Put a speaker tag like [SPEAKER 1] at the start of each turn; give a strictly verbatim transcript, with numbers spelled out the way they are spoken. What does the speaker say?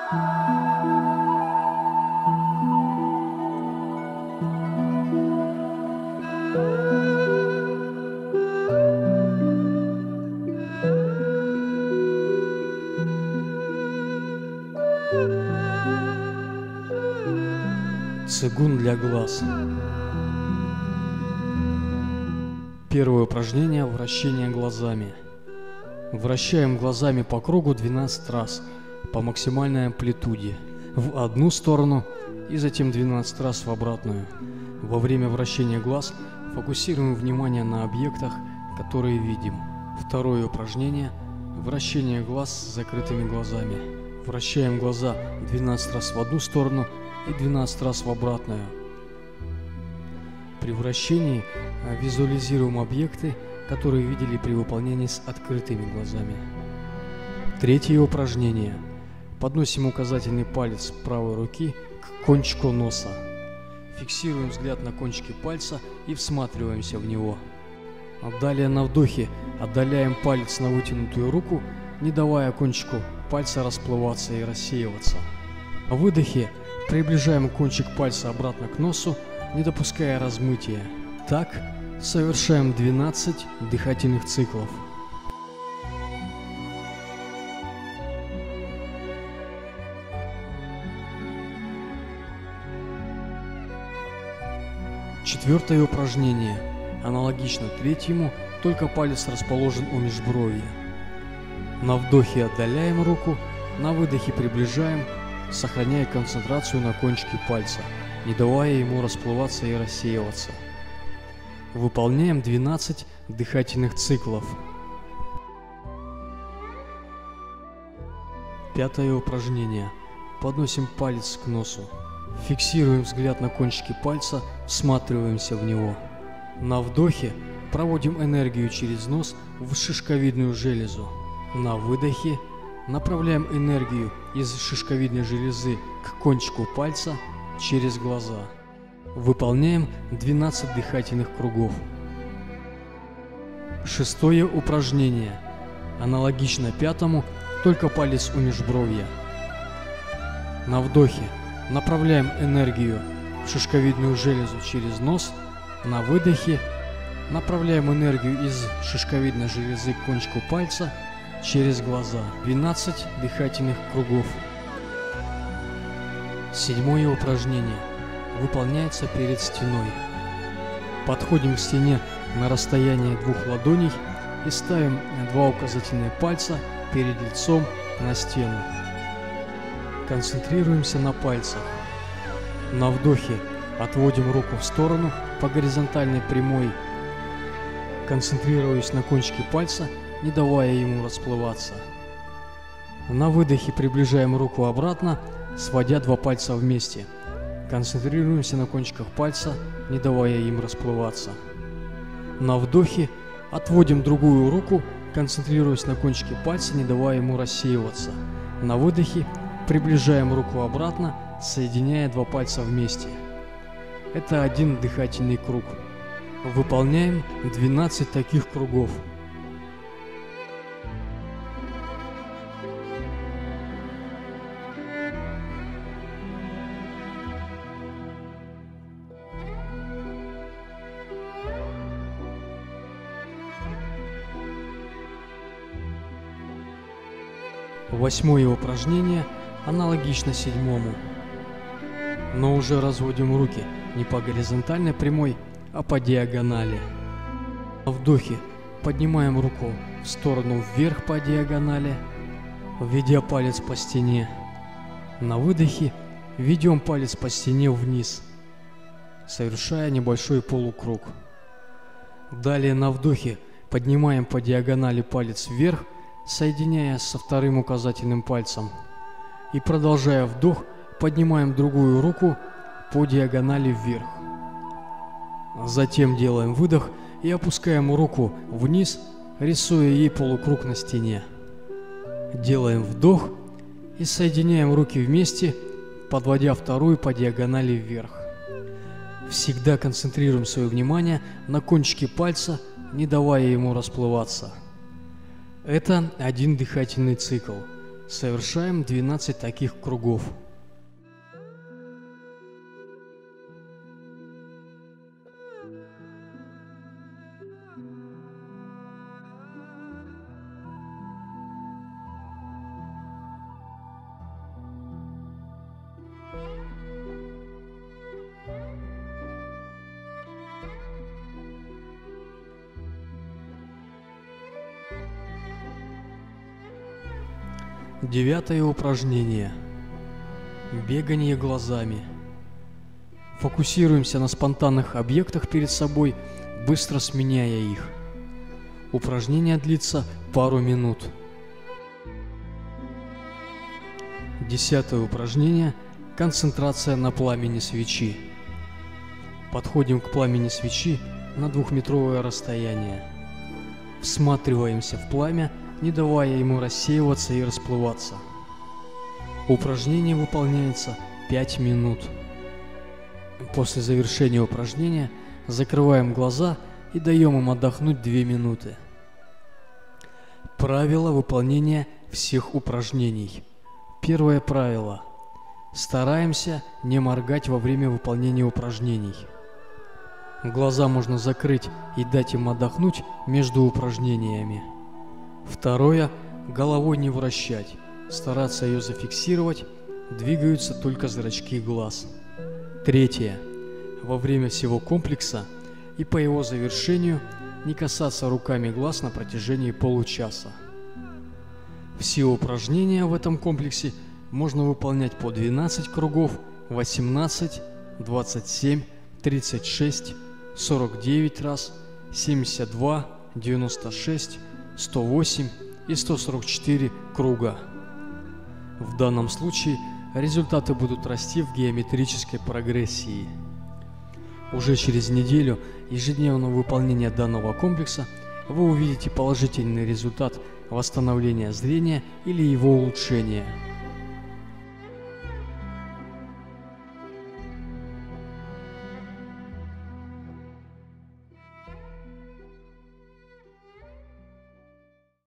[SPEAKER 1] Цигун для глаз. Первое упражнение – вращение глазами. Вращаем глазами по кругу двенадцать раз по максимальной амплитуде в одну сторону и затем двенадцать раз в обратную. Во время вращения глаз фокусируем внимание на объектах, которые видим. Второе упражнение – вращение глаз с закрытыми глазами. Вращаем глаза двенадцать раз в одну сторону и двенадцать раз в обратную. При вращении визуализируем объекты, которые видели при выполнении с открытыми глазами. Третье упражнение. Подносим указательный палец правой руки к кончику носа. Фиксируем взгляд на кончике пальца и всматриваемся в него. Далее на вдохе отдаляем палец на вытянутую руку, не давая кончику пальца расплываться и рассеиваться. На выдохе приближаем кончик пальца обратно к носу, не допуская размытия. Так совершаем двенадцать дыхательных циклов. Четвертое упражнение. Аналогично третьему, только палец расположен у межбровья. На вдохе отдаляем руку, на выдохе приближаем, сохраняя концентрацию на кончике пальца, не давая ему расплываться и рассеиваться. Выполняем двенадцать дыхательных циклов. Пятое упражнение. Подносим палец к носу. Фиксируем взгляд на кончике пальца, всматриваемся в него. На вдохе проводим энергию через нос в шишковидную железу. На выдохе направляем энергию из шишковидной железы к кончику пальца через глаза. Выполняем двенадцать дыхательных кругов. Шестое упражнение. Аналогично пятому, только палец у межбровья. На вдохе направляем энергию в шишковидную железу через нос. На выдохе направляем энергию из шишковидной железы к кончику пальца через глаза. двенадцать дыхательных кругов. Седьмое упражнение. Выполняется перед стеной. Подходим к стене на расстояние двух ладоней и ставим два указательных пальца перед лицом на стену. Концентрируемся на пальцах. На вдохе отводим руку в сторону по горизонтальной прямой, концентрируясь на кончике пальца, не давая ему расплываться. На выдохе приближаем руку обратно, сводя два пальца вместе. Концентрируемся на кончиках пальца, не давая им расплываться. На вдохе отводим другую руку, концентрируясь на кончике пальца, не давая ему рассеиваться. На выдохе приближаем руку обратно, соединяя два пальца вместе. Это один дыхательный круг. Выполняем двенадцать таких кругов. Восьмое упражнение аналогично седьмому, но уже разводим руки не по горизонтальной прямой, а по диагонали. На вдохе поднимаем руку в сторону вверх по диагонали, введя палец по стене. На выдохе ведем палец по стене вниз, совершая небольшой полукруг. Далее на вдохе поднимаем по диагонали палец вверх, соединяя со вторым указательным пальцем. И продолжая вдох, поднимаем другую руку по диагонали вверх. Затем делаем выдох и опускаем руку вниз, рисуя ей полукруг на стене. Делаем вдох и соединяем руки вместе, подводя вторую по диагонали вверх. Всегда концентрируем свое внимание на кончике пальца, не давая ему расплываться. Это один дыхательный цикл. Совершаем двенадцать таких кругов. Девятое упражнение. Бегание глазами. Фокусируемся на спонтанных объектах перед собой, быстро сменяя их. Упражнение длится пару минут. Десятое упражнение. Концентрация на пламени свечи. Подходим к пламени свечи на двухметровое расстояние. Всматриваемся в пламя, не давая ему рассеиваться и расплываться. Упражнение выполняется пять минут. После завершения упражнения закрываем глаза и даем им отдохнуть две минуты. Правила выполнения всех упражнений. Первое правило. Стараемся не моргать во время выполнения упражнений. Глаза можно закрыть и дать им отдохнуть между упражнениями. Второе. Головой не вращать, стараться ее зафиксировать, двигаются только зрачки глаз. Третье. Во время всего комплекса и по его завершению не касаться руками глаз на протяжении получаса. Все упражнения в этом комплексе можно выполнять по двенадцать кругов, восемнадцать, двадцать семь, тридцать шесть, сорок девять раз, семьдесят два, девяносто шесть, сто восемь и сто сорок четыре круга. В данном случае результаты будут расти в геометрической прогрессии. Уже через неделю ежедневного выполнения данного комплекса вы увидите положительный результат восстановления зрения или его улучшения.